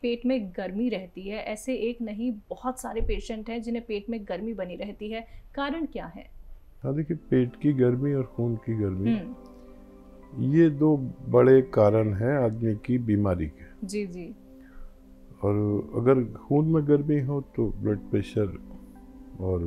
पेट में गर्मी रहती है। ऐसे एक नहीं, बहुत सारे पेशेंट हैं जिन्हें पेट में गर्मी बनी रहती है। कारण क्या है? हाँ, देखिए, पेट की गर्मी और खून की गर्मी, ये दो बड़े कारण हैं आदमी की बीमारी के। जी जी। और अगर खून में गर्मी हो तो ब्लड प्रेशर और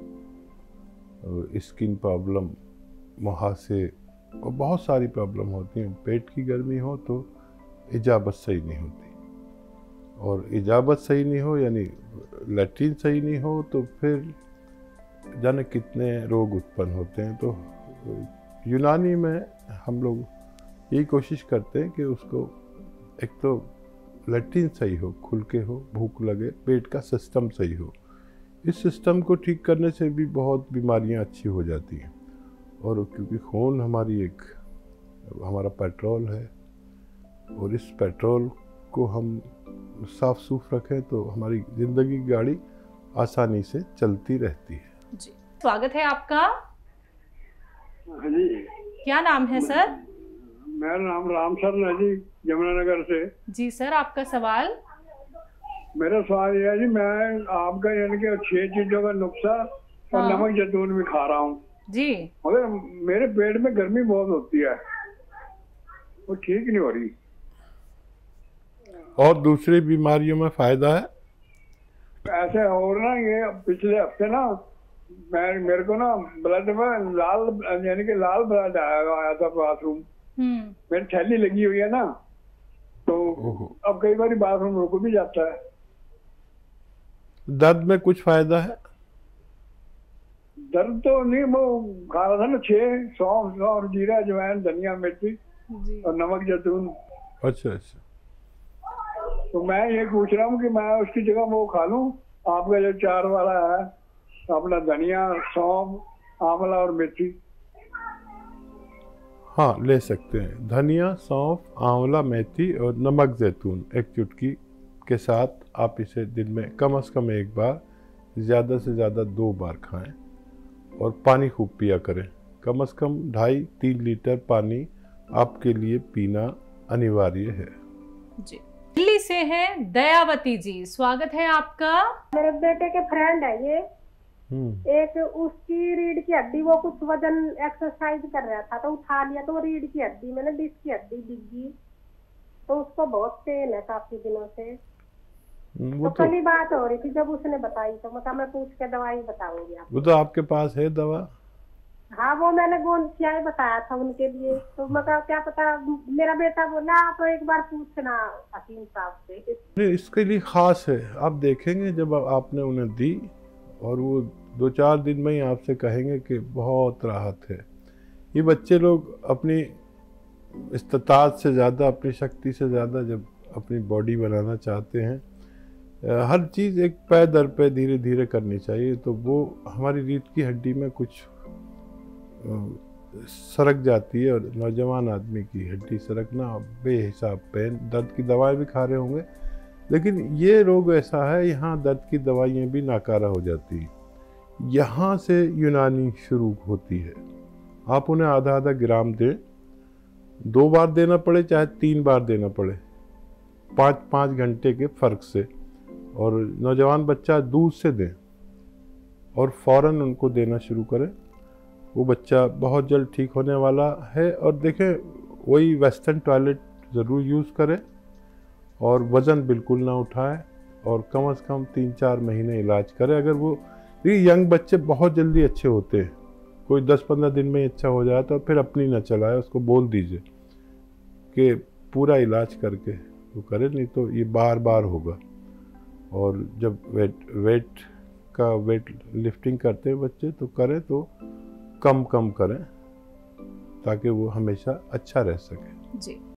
स्किन प्रॉब्लम, मुहासे और बहुत सारी प्रॉब्लम होती हैं। पेट की गर्मी हो तो इजाबत सही नहीं होती, और इजाबत सही नहीं हो यानी लैट्रिन सही नहीं हो तो फिर जाने कितने रोग उत्पन्न होते हैं। तो यूनानी में हम लोग यही कोशिश करते हैं कि उसको एक तो लैट्रिन सही हो, खुल के हो, भूख लगे, पेट का सिस्टम सही हो। इस सिस्टम को ठीक करने से भी बहुत बीमारियां अच्छी हो जाती हैं। और क्योंकि खून हमारा पेट्रोल है, और इस पेट्रोल को हम साफ सूफ रखें तो हमारी ज़िंदगी की गाड़ी आसानी से चलती रहती है। जी, स्वागत है आपका। हाँ जी। क्या नाम है सर? मेरा नाम राम शरण है जी, यमुनानगर से। जी सर, आपका सवाल? मेरा सवाल यह है जी, मैं आपका यानी कि 6 चीजों का नुस्खा और नमक जैतून भी खा रहा हूँ जी, मगर मेरे पेट में गर्मी बहुत होती है, वो ठीक नहीं हो रही। और दूसरी बीमारियों में फायदा है? ऐसे और ना, ये पिछले हफ्ते ना मेरे को ना ब्लड में लाल यानी कि लाल ब्लड आया था बाथरूम। मेरी थैली लगी हुई है ना, तो अब कई बार बाथरूम रुक भी जाता है। दर्द में कुछ फायदा है? दर्द तो नहीं, वो खा रहा था ना 6 सौंफ और जीरा, अजवाइन, धनिया, मिर्ची और नमक जैतून। अच्छा अच्छा। तो मैं ये पूछ रहा हूँ कि मैं उसकी जगह वो खा लूँ, आपका जो 4 वाला है, अपना धनिया, सौंफ, आंवला और मेथी। हाँ, ले सकते हैं। धनिया, सौंफ, आंवला, मेथी और नमक जैतून एक चुटकी के साथ आप इसे दिन में कम से कम 1 बार, ज़्यादा से ज़्यादा 2 बार खाएं। और पानी खूब पिया करें। कम से कम 2.5-3 लीटर पानी आपके लिए पीना अनिवार्य है। जी। दिल्ली से हैं दयावती जी, स्वागत है आपका। मेरे बेटे के फ्रेंड है ये, एक उसकी रीढ़ की हड्डी, वो कुछ वजन एक्सरसाइज कर रहा था तो उठा लिया, तो वो रीढ़ की हड्डी मैंने डिस्क की हड्डी दिखी, तो उसको बहुत पेन है काफी दिनों से। तो कल ही बात हो रही थी जब उसने बताई, तो मैं पूछ के दवाई बताऊंगी आपको। वो तो आपके पास है दवा? हाँ, वो मैंने गोंद क्या बताया था उनके लिए, तो मैं क्या पता, मेरा बेटा बोला आप एक बार पूछना हकीम साहब से। नहीं, इसके लिए खास है। आप देखेंगे जब आपने उन्हें दी और वो 2-4 दिन में ही आपसे कहेंगे कि बहुत राहत है। ये बच्चे लोग अपनी इस्ताअत से ज़्यादा, अपनी शक्ति से ज़्यादा जब अपनी बॉडी बनाना चाहते हैं, हर चीज़ एक पैर दर पे धीरे धीरे करनी चाहिए। तो वो हमारी रीढ़ की हड्डी में कुछ सरक जाती है, और नौजवान आदमी की हड्डी सरकना बेहिसाब पेन, दर्द की दवाएं भी खा रहे होंगे, लेकिन ये रोग ऐसा है यहाँ दर्द की दवाइयाँ भी नाकारा हो जाती हैं। यहाँ से यूनानी शुरू होती है। आप उन्हें आधा ग्राम दें, 2 बार देना पड़े चाहे 3 बार देना पड़े, 5-5 घंटे के फ़र्क से। और नौजवान बच्चा दूध से दें और फ़ौरन उनको देना शुरू करें। वो बच्चा बहुत जल्द ठीक होने वाला है। और देखें, वही वेस्टर्न टॉयलेट ज़रूर यूज़ करें, और वज़न बिल्कुल ना उठाएं, और कम से कम 3-4 महीने इलाज करें। अगर वो यंग बच्चे बहुत जल्दी अच्छे होते हैं, कोई 10-15 दिन में ही अच्छा हो जाए तो फिर अपनी ना चलाए, उसको बोल दीजिए कि पूरा इलाज करके वो करे, नहीं तो ये बार बार होगा। और जब वेट लिफ्टिंग करते हैं बच्चे, तो करें तो कम करें ताकि वो हमेशा अच्छा रह सके। जी।